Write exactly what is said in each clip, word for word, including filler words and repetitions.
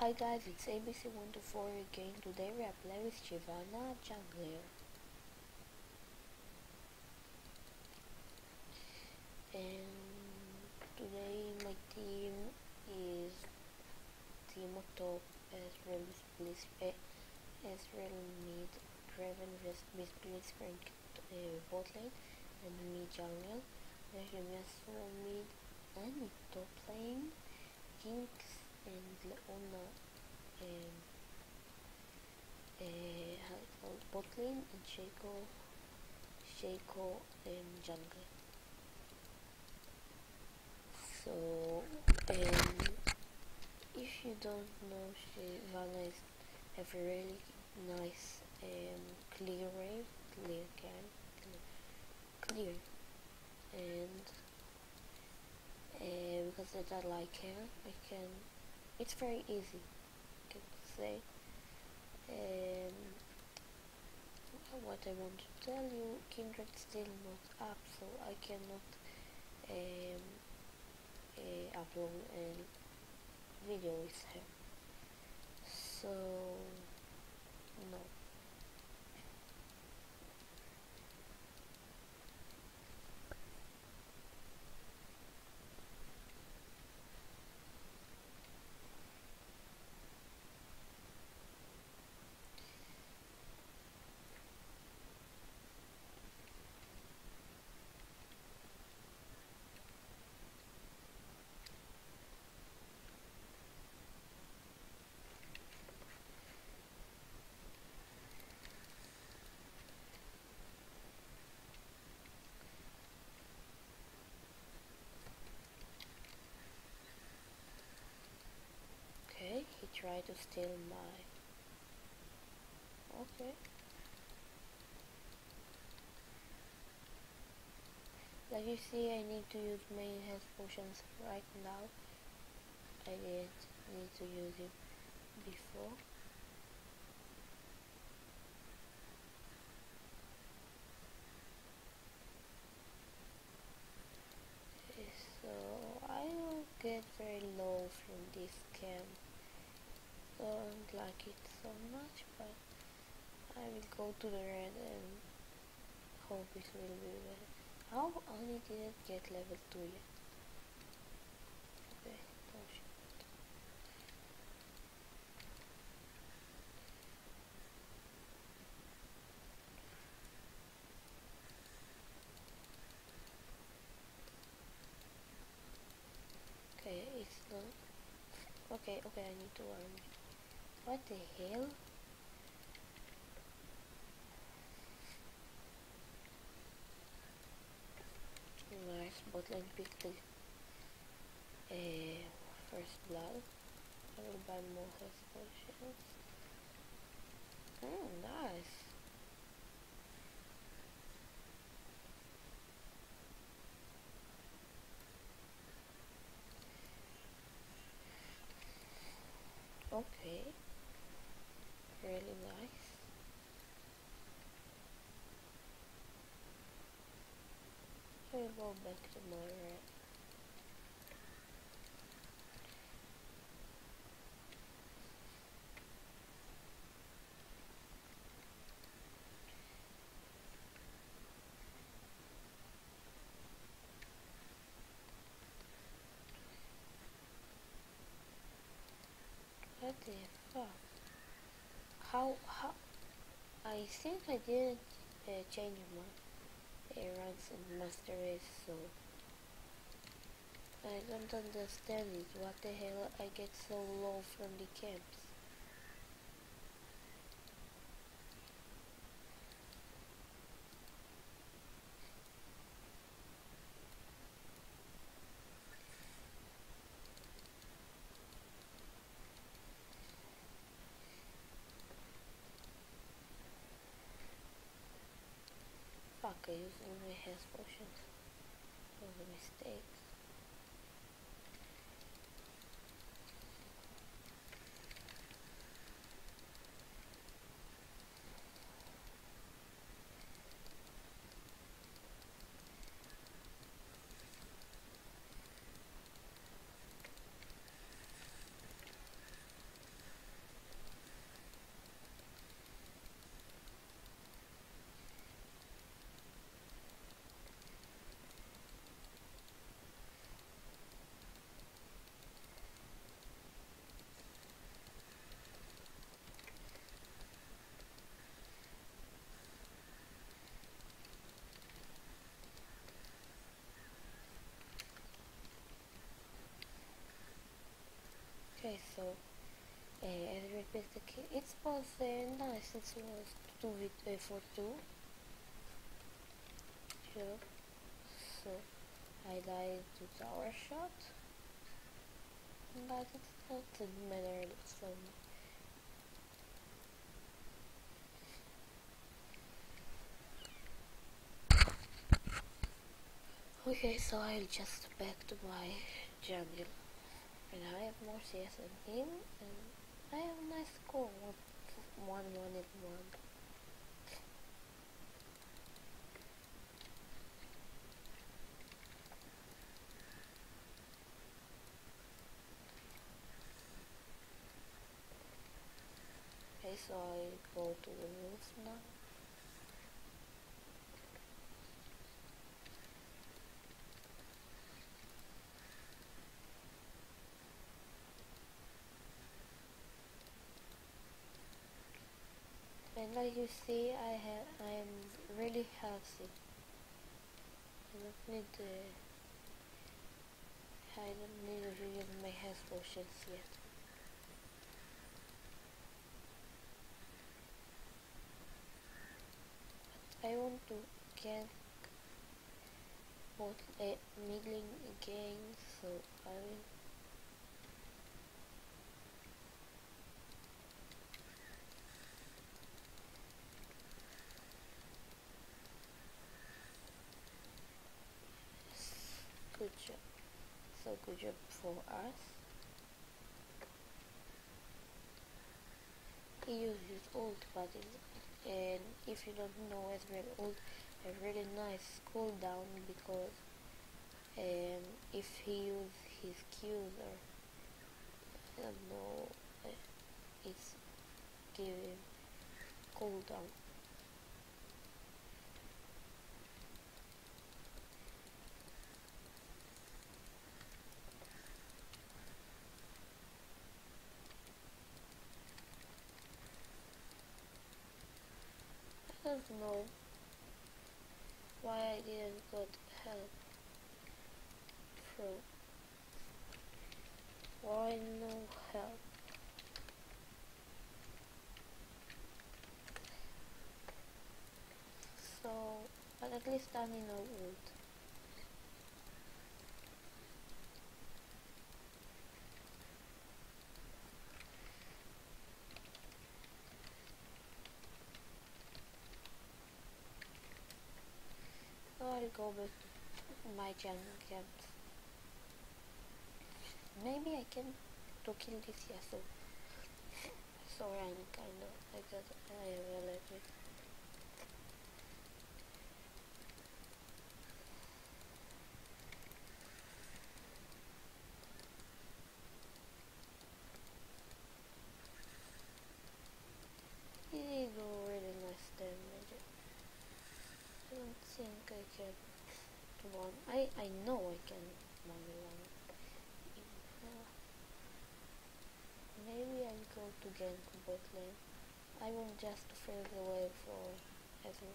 Hi guys, it's A B C one two four again. Today we are playing with Shyvana Jungler. And today my team is team of top Ezreal Bliss Ezreal mid Draven with Blitzcrank uh, bot lane and me jungle. There's Yasuo mid and top lane, Jinx and Leona um, uh, bot lane and Shaco Shaco um, jungle. So um, if you don't know, shyvana is have a really nice um, clear wave, clear can, clear, and uh, because that I like her, I can. It's very easy, I can say. Um, what I want to tell you, Kindred still not up, so I cannot um, uh, upload a video with her. So no. Okay, he tried to steal my... Okay. Like you see, I need to use main health potions right now. I didn't need to use it before. Okay, so I will get very low from this camp. Don't like it so much, but I will go to the red and hope it will be better. How only didn't get level two yet? Okay, don't shit. Okay, it's not. Okay, okay, I need to learn. What the hell? Nice, botlane picked the uh, first blood. I will buy more health potions. Oh, nice. Okay. Really nice. I will go back to my red. What the fuck? How, how? I think I didn't uh, change my uh, ranks in master race, so I don't understand it. What the hell? I get so low from the camps. Fuck, I used all my health potions. That was a mistake. Uh, as I repeat the key, it was uh, nice. It was two with uh, for two. Sure. So I died to tower shot, but it's not a matter so. Okay, so I'll just back to my jungle, and I have more C S than him, and I have a nice score, one, one, one, and one. Okay, so I go to the roof now. And like you see, I have I am really healthy. I don't need to. I don't need to use my health potions yet. But I want to get both uh, middling again, so I will. Yes, good job. So good job for us. He used his ult, but it, and if you don't know, Ezreal ult a really nice cooldown because um, if he use his Qs or I don't know, uh, it's giving cooldown. I don't know why I didn't got help from. Why no help? So, but at least I'm in a wood. So I'll go back to my jungle camps. Maybe I can to kill this Yasuo. Sorry, I'm kinda like that. I have allergic. He did do really nice damage. I don't think I can one. I I know I can one one. Uh, maybe I'll go to gank bot lane. I want just to fill the wave for Ezreal.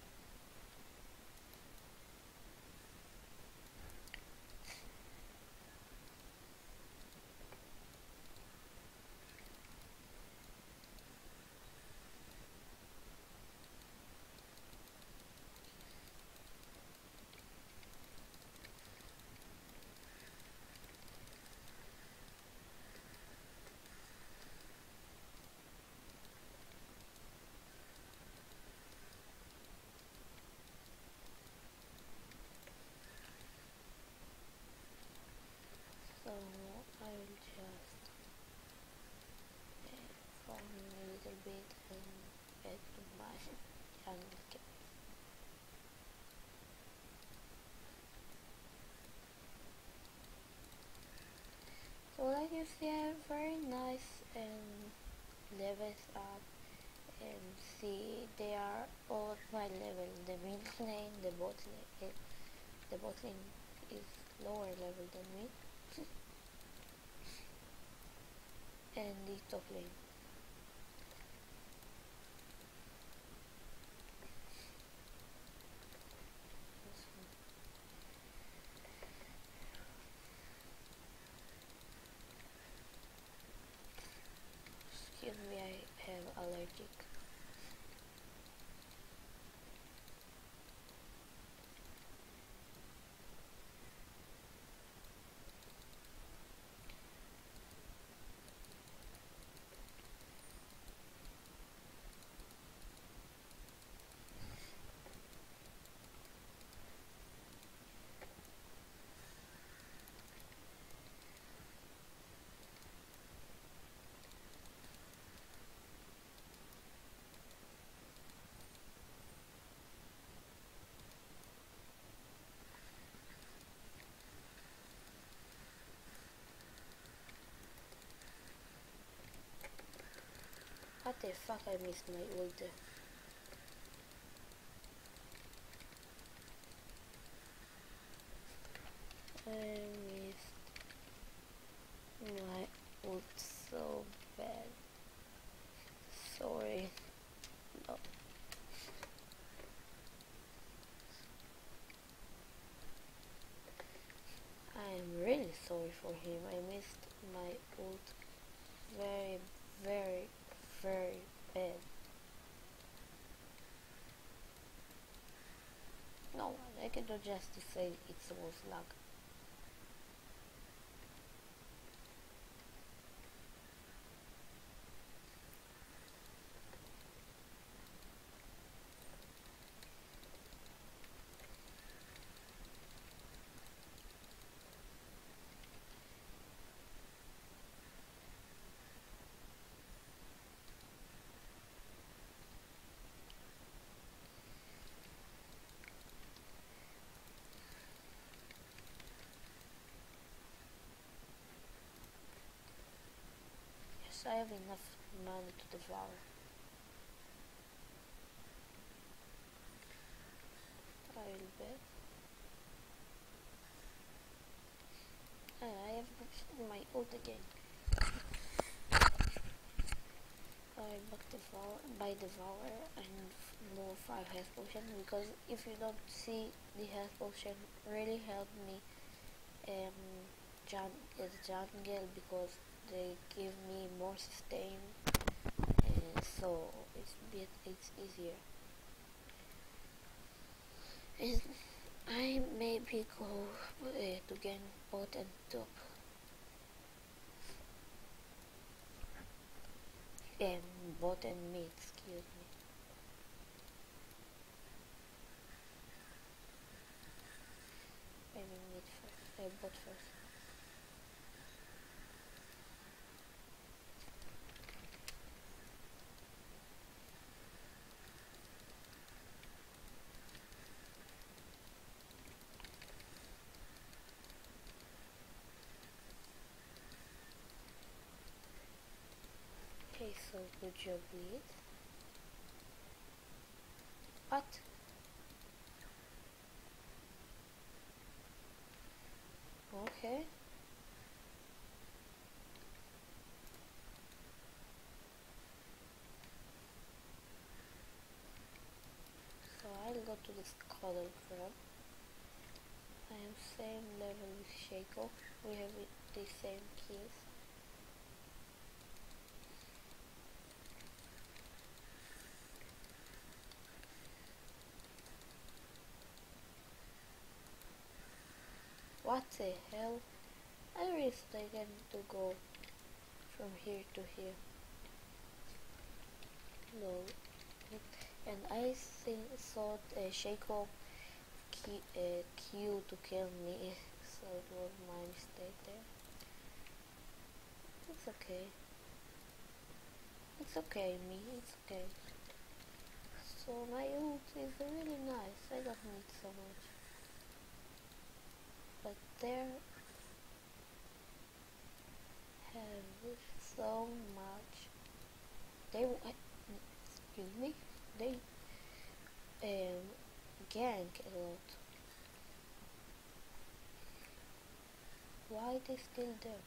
So I will just uh, farm a little bit and get to my jungle camp. So like you see, I have very nice and levels up, and see they are all at my level. The mid lane, the bot lane, the bot lane is lower level than me, and the top lane. have allergic. What the fuck, I missed my ult. I missed my ult so bad. Sorry. No. I am really sorry for him. I missed my ult very, very, very bad. No, I can do just to say it was luck. Yes, I have enough money to devour. I will bet. Ah, I have my ult again. I devour, buy devour and more five health potion, because if you don't see, the health potion really helped me um jump as jungle, because they give me more sustain, and so it's bit it's easier. And I maybe go uh, to gain bot and top. Um, bot and mid, excuse me. I mean mid first, uh, bot first. Okay, so good job, lead. What? Okay. So I'll go to this color crab. I am same level with Shaco. We have the same keys. What the hell? I risked again to go from here to here. No. And I think, thought uh, Shaco Q, uh, Q to kill me, so it was my mistake there. It's okay. It's okay, me. It's okay. So my ult is really nice. I don't need so much. But there have so much. They uh, excuse me. They um gank a lot. Why they still there?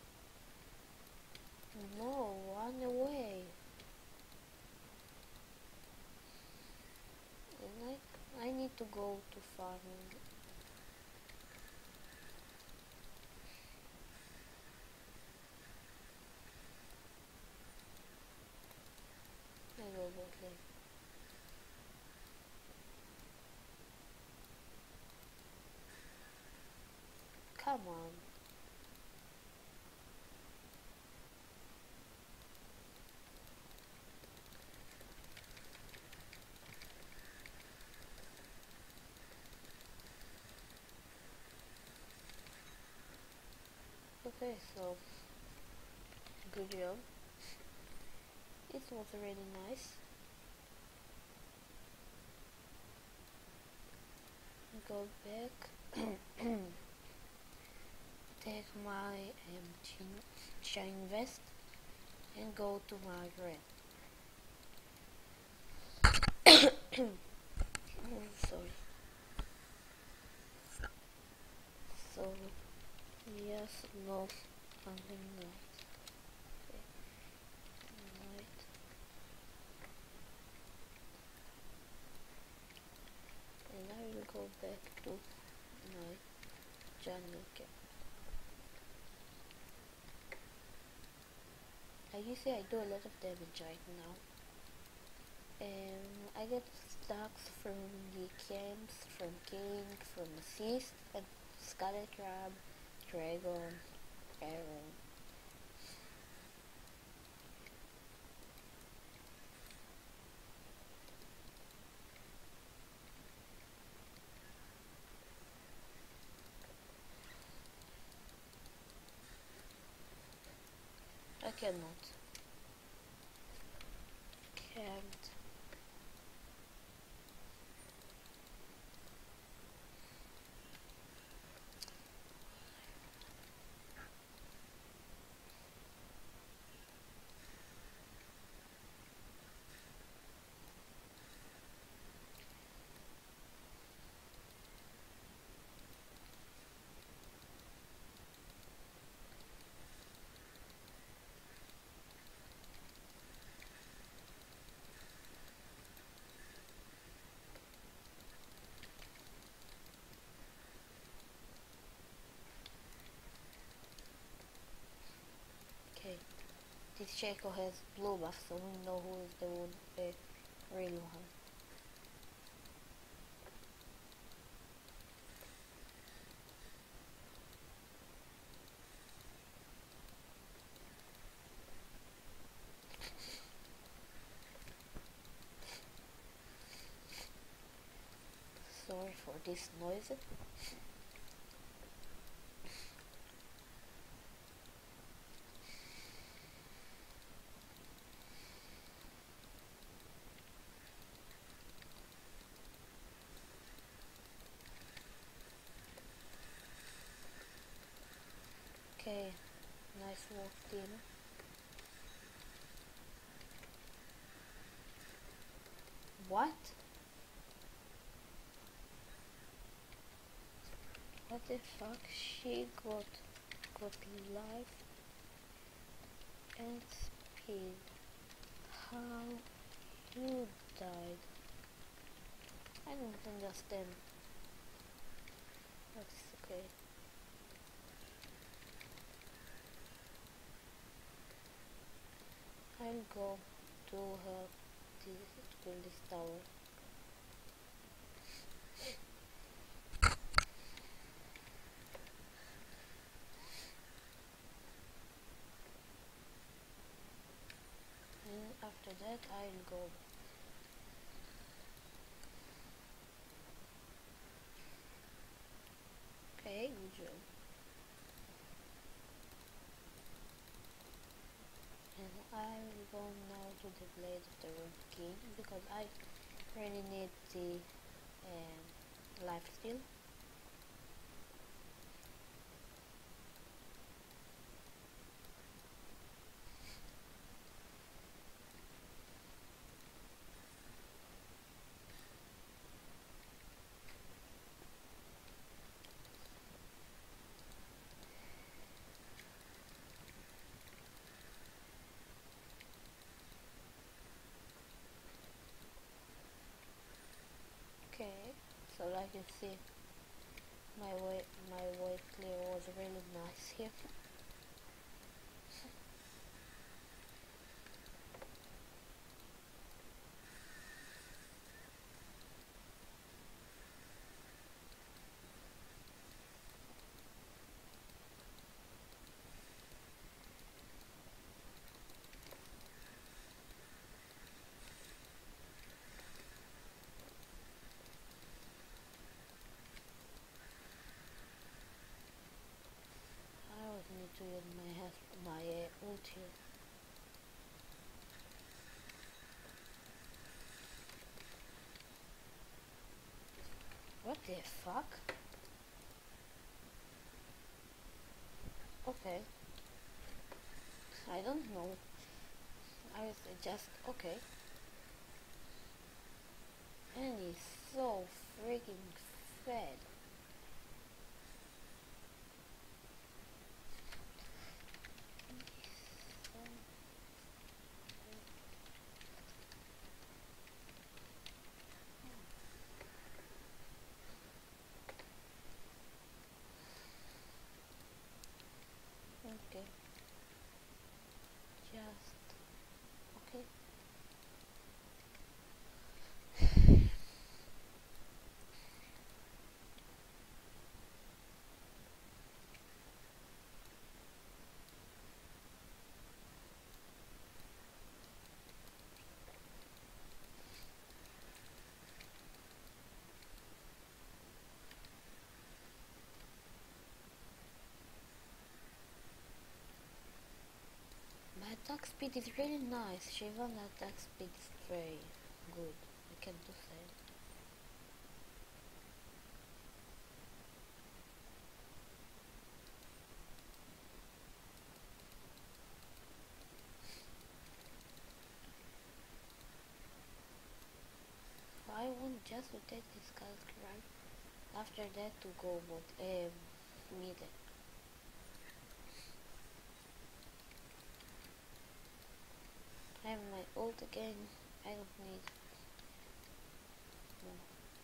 No, run away. And I I need to go to farming. play. Come on. Okay, so good job. It was really nice. Go back. Take my um, shine vest and go to my red. Oh, sorry. So yes, no, something like okay. Right. And I will go back to my jungle camp. Like you see, I do a lot of damage right now. Um, I get stacks from the camps, from King, from Assist, and Scarlet Crab, Dragon, Arrow. I cannot. Can't. Okay. This Shaco has blue buff, so we know who is the one, the real one. Sorry for this noise. Okay, nice work, team. What? What the fuck? She got got life and speed. How you died? I don't understand. That's okay. I'll go to her to build this tower. And after that I'll go. Okay, good job. And I will go now to the Blade of the Road King because I really need the um, life steal. Okay, so like you see, my way my way clear was really nice here. fuck? Okay. I don't know. I was just okay. And he's so freaking fat. Okay. Just okay. My attack speed is really nice. Shyvana attack speed is very good. I can do say. I want just to take this character right after that to go but um middle. I have my ult again. I don't need no.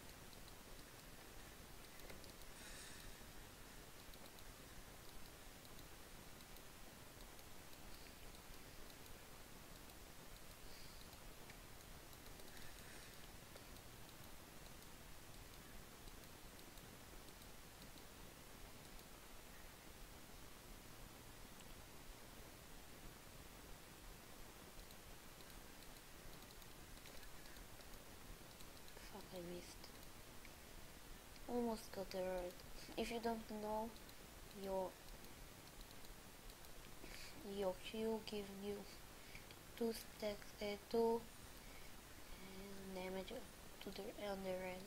Fuck, I missed. Almost got the word. If you don't know, your your Q give you two stacks, uh, two uh, damage to the on the red.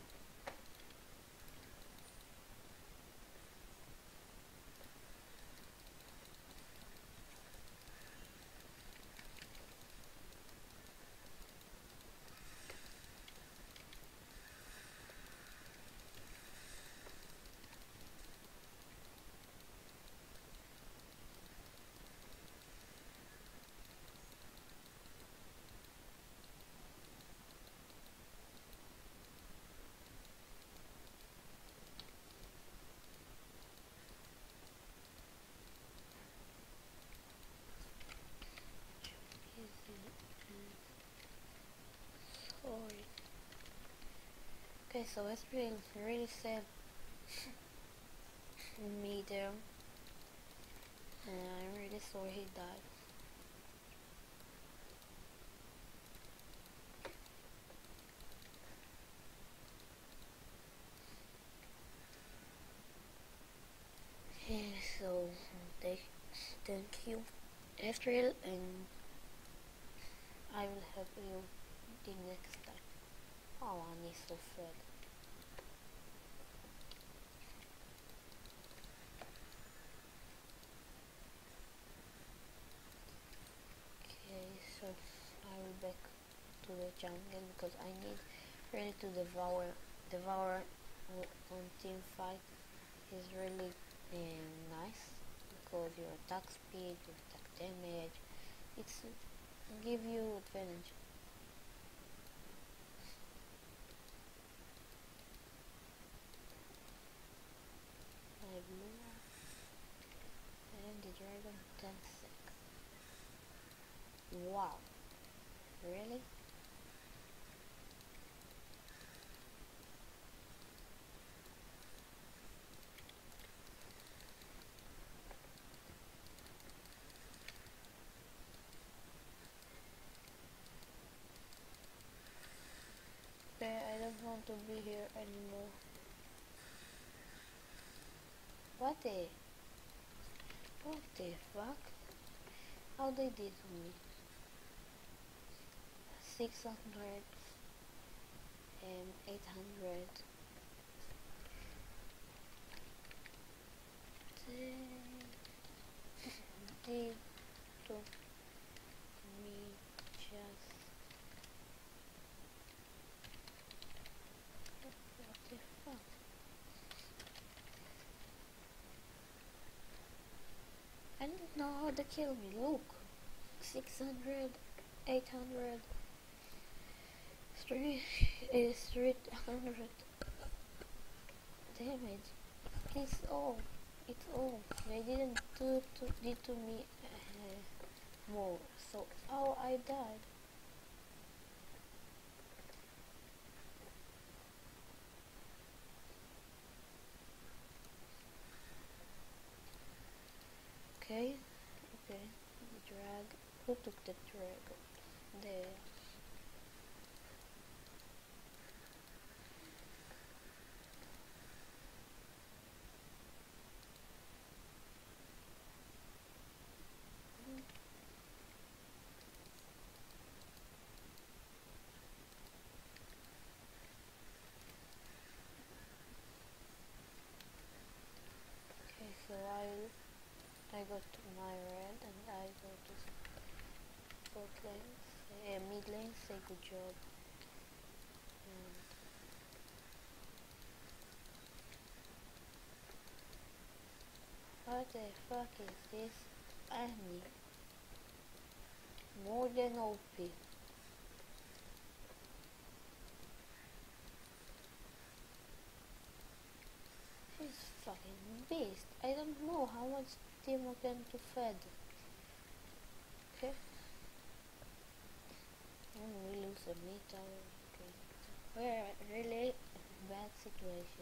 Sorry. Okay, so it's really really sad me there, and I'm really sorry he died. Yeah, so thank, thank you, April, and I will help you the next time. Oh, and he's so fat. Okay, so I will back to the jungle because I need really to devour devour on team fight is really um, nice because your attack speed, your attack damage, it's give you advantage. I blue and the dragon ten sec. Wow, really? Okay, I don't want to be here anymore. What the? What the fuck? How they did to me? six hundred and eight hundred. they did to me just what the fuck? I don't know how they kill me. Look, six hundred, eight hundred, three is three hundred damage. It's all. It's all. They didn't do to did to me uh, more. So how I died? Okay, okay. The drag. Who took the dragon? There. Okay, so I I got to my red and I go to both lanes. Uh, mid lane. Say good job. And what the fuck is this? Annie. More than O P. She's fucking beast. I don't know how much Timo can to fed. Okay. And we lose a mid tower. Okay. We're really bad situation.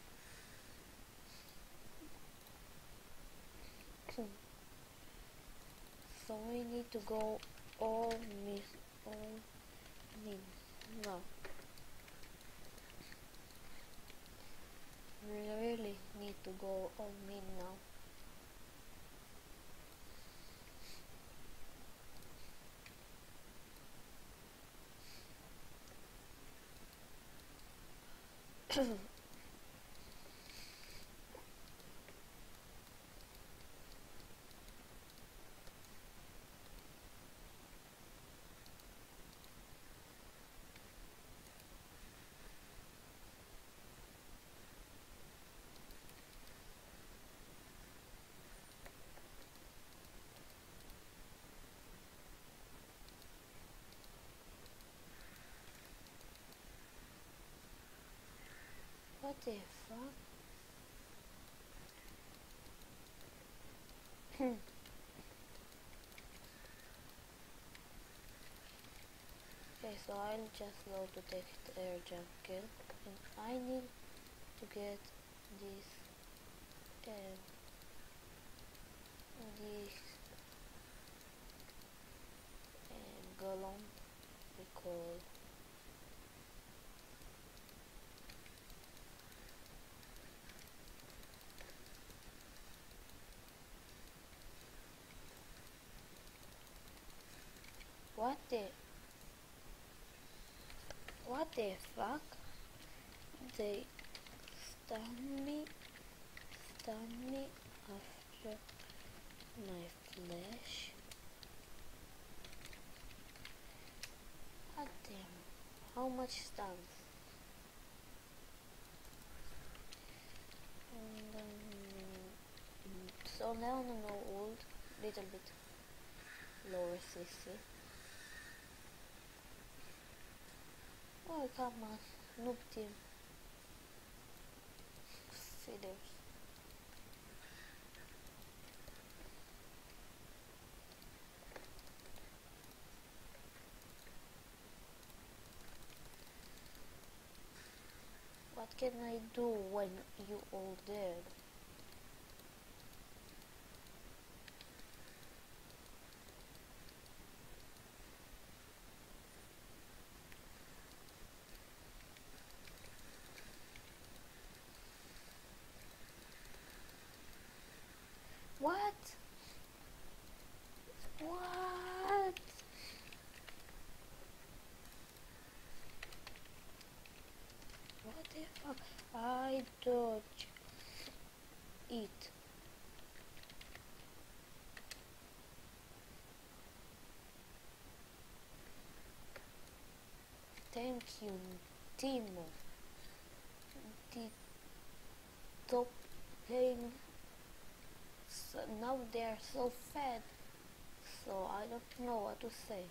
So we need to go all mid, all mid. No. We really need to go all mid now. What the fuck? Okay, so I'll just go to take the air jump kill, and I need to get this um, this um, golem because what the what the fuck? They stun me, stun me after my flesh. God damn, how much stuns? And, um, so now no ult, little bit lower C C. Oh come on, noob team. Feeders. What can I do when you all dead? What? What? What the fuck? I dodge it. thank you, Timo. The top playing, so now they are so fat, so I don't know what to say.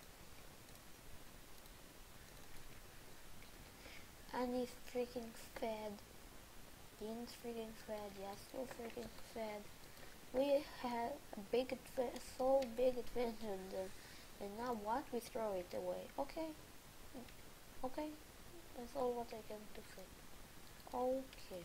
And he's freaking fed. Ian's freaking fed. Yeah, so freaking fed. We had a big, adva- so big advantage on them, and now what? We throw it away. Okay, okay. That's all what I can to say. Okay.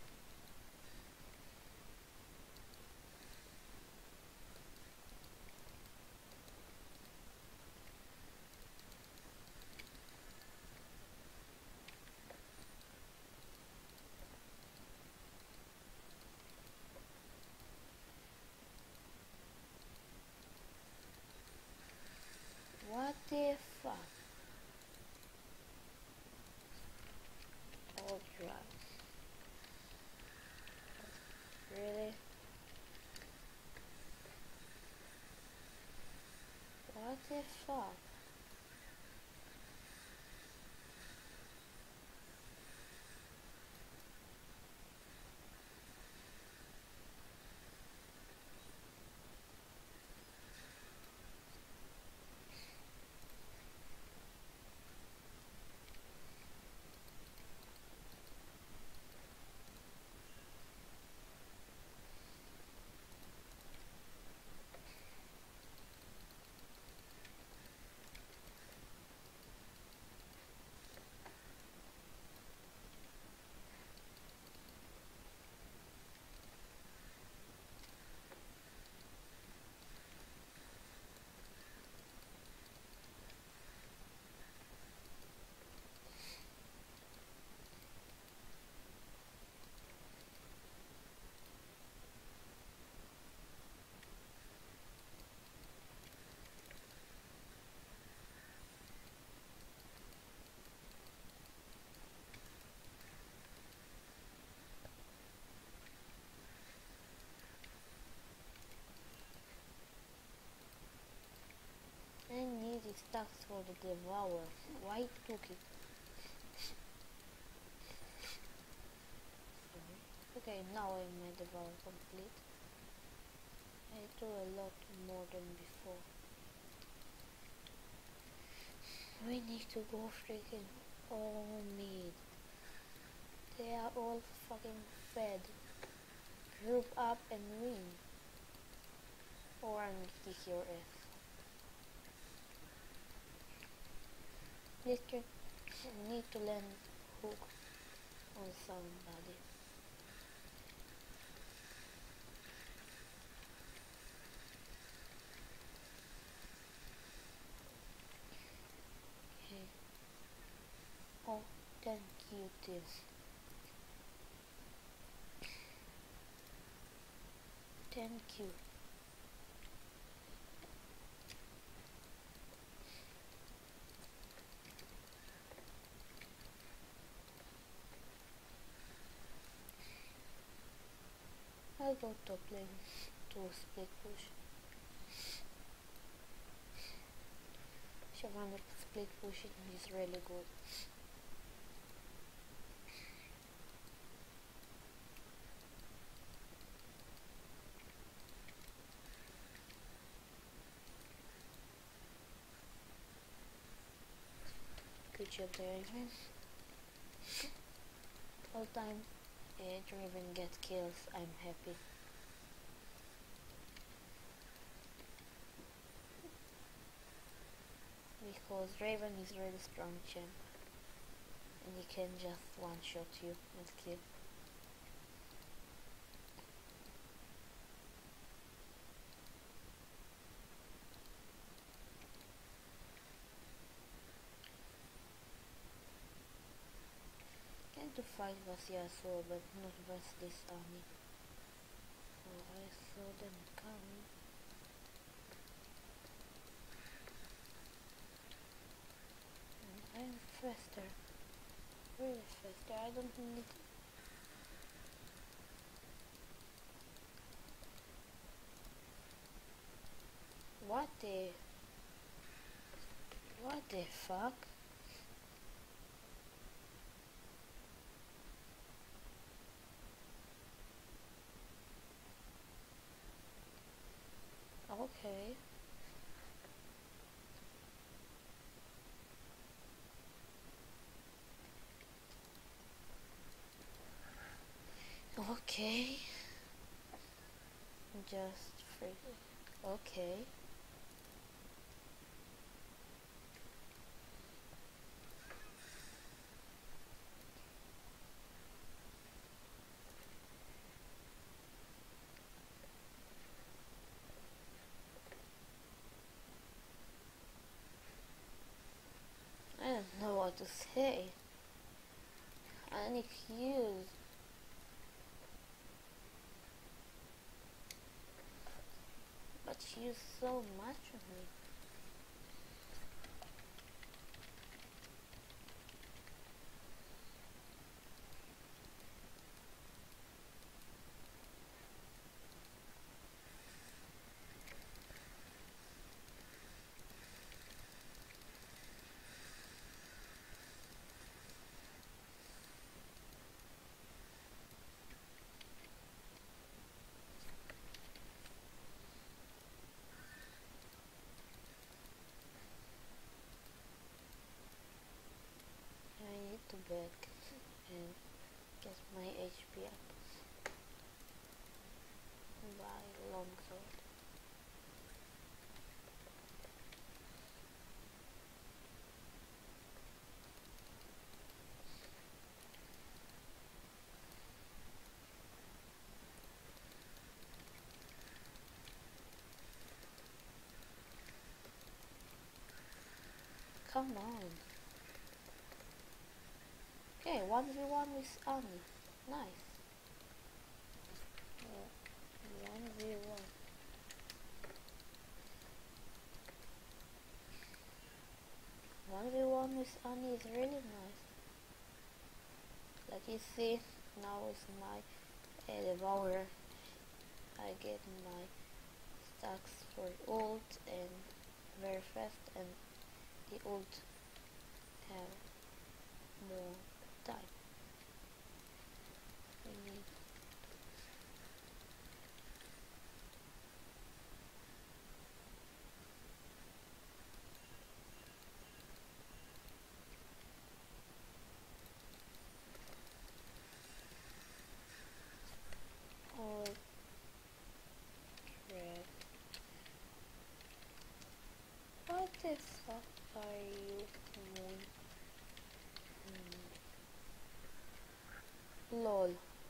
What the fuck? All drugs. Really? What the fuck? I need the stacks for the devour. Why took it? Sorry. Okay, now I made the devour complete. I do a lot more than before. We need to go freaking all meat. They are all fucking fed. Group up and win. Or I'm gonna kick your ass. Later, need to land hook on somebody. Okay. Oh, thank you, this. Thank you. I'll go top lane to split push. Shyvana split pushing is really good. Good job there, Raven. All time uh, Raven gets kills, I'm happy. Because Raven is really strong champ. And he can just one shot you and kill. Can to fight was Yasuo, but not versus this army. Oh, I saw them coming. I'm faster. Really faster. I don't need. What the? What the fuck? just freeze it. Okay. I don't know what to say. I need cues. But she used so much of me. I need to back and get my H P up by longsword. Come on. Okay, one v one with Annie. Nice. Uh, one v one. one v one with Annie is really nice. Like you see, now with my uh, devourer, I get my stacks for ult and very fast, and the ult have more time. We need all crap. What the fuck are you doing? Hmm. Lol.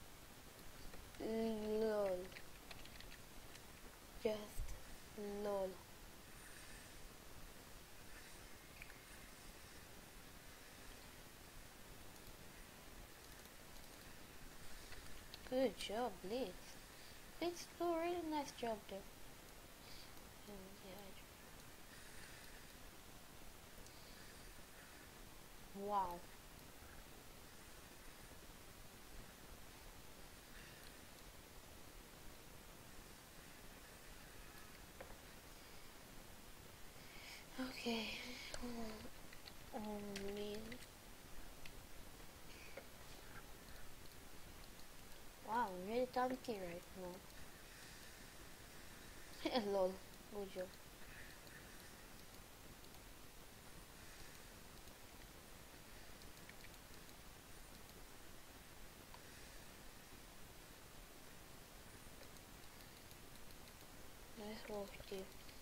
Lol. Just lol. Good job, Blitz. Blitz do a really nice job there. And yeah, wow. Okay. Only. Wow, I'm really tanky right now. Lol. Good job. Nice work, team.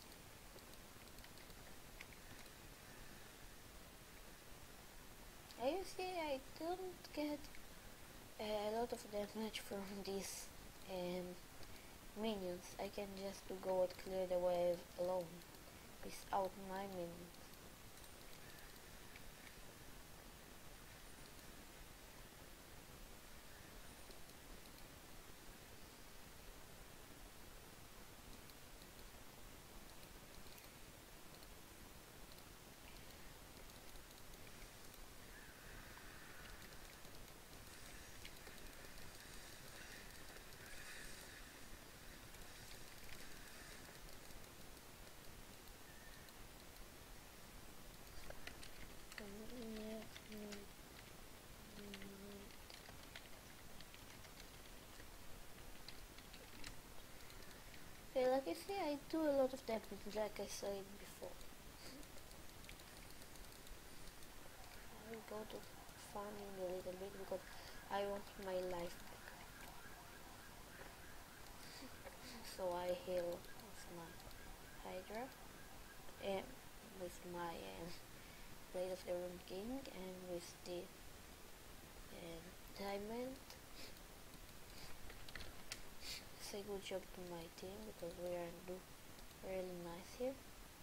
As you see, I don't get a lot of damage from these um, minions. I can just go and clear the wave alone without my minions. Okay, like I say, I do a lot of damage, like I said before. I will go to farming a little bit because I want my life back. so I heal with my Hydra and with my um, Blade of the Rune King and with the um, Diamond. Say good job to my team because we are doing really nice here.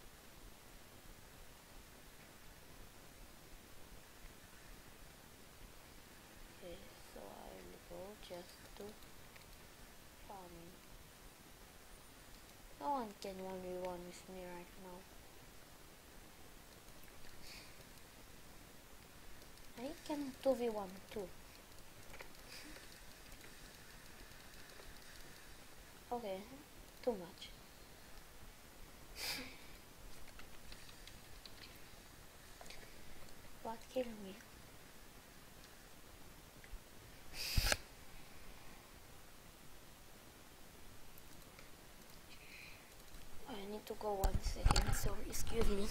Okay, so I will go just to farming. No one can one v one with me right now. I can two v one too. Okay, too much. What kill me? I need to go one second, so excuse me.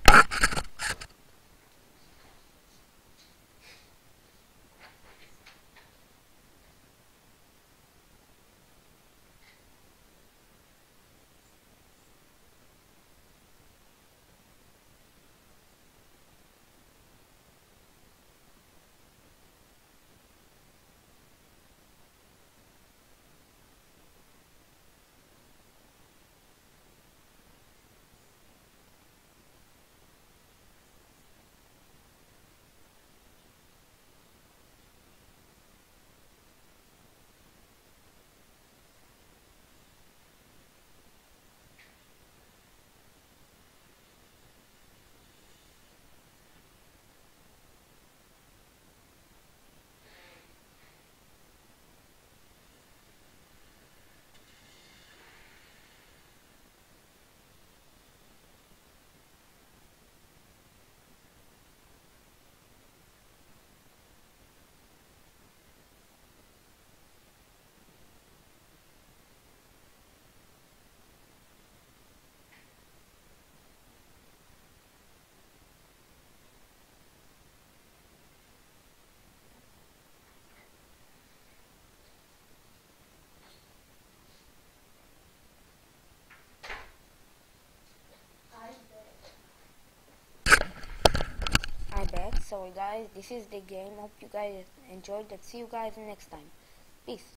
I'm back. So guys, this is the game. Hope you guys enjoyed it. See you guys next time. Peace.